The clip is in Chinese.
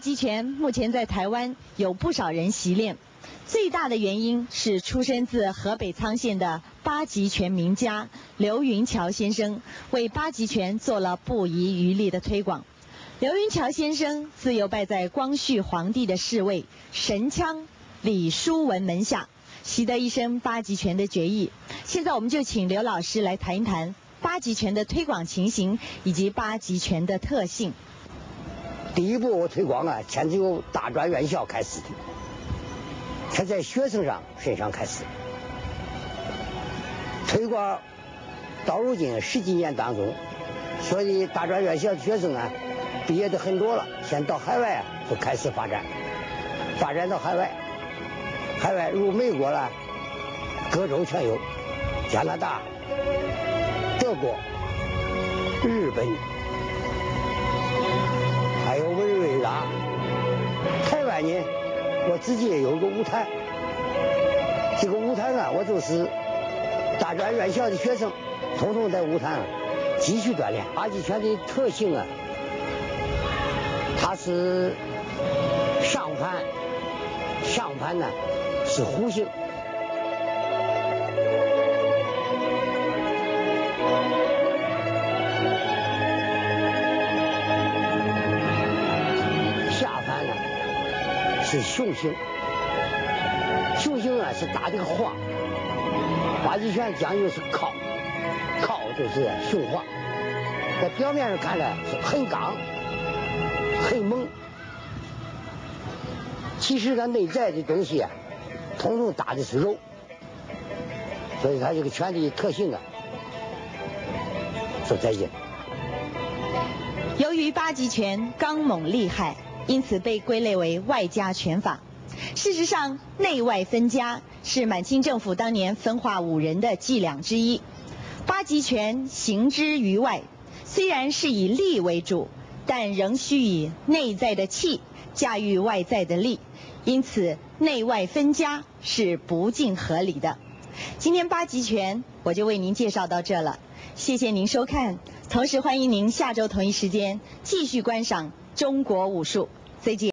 极拳目前在台湾有不少人习练，最大的原因是出身自河北沧县的八极拳名家刘云桥先生为八极拳做了不遗余力的推广。刘云桥先生自幼拜在光绪皇帝的侍卫神枪李叔文门下，习得一身八极拳的绝艺。现在我们就请刘老师来谈一谈八极拳的推广情形以及八极拳的特性。 第一步推广先由大专院校开始的，才在学生身上开始推广，到如今10几年当中，所以大专院校的学生毕业的很多了，先到海外就开始发展到海外如美国了，各州全有，加拿大、德国、日本，还有委内瑞拉。台湾呢，我自己也有个舞台，这个舞台我就是大专院校的学生，统统在舞台上继续锻炼。八极拳的特性它是上盘是弧形，下盘是熊形，熊形是打这个化。八极拳讲究是靠就是雄化，在表面上看着是很刚很猛，其实它内在的东西统统打的是柔，所以它这个拳的特性所在这。 由于八极拳刚猛厉害，因此被归类为外家拳法。事实上，内外分家是满清政府当年分化武人的伎俩之一。八极拳行之于外，虽然是以力为主，但仍需以内在的气驾驭外在的力，因此内外分家是不尽合理的。今天八极拳我就为您介绍到这了，谢谢您收看，同时欢迎您下周同一时间继续观赏中国武术。再见。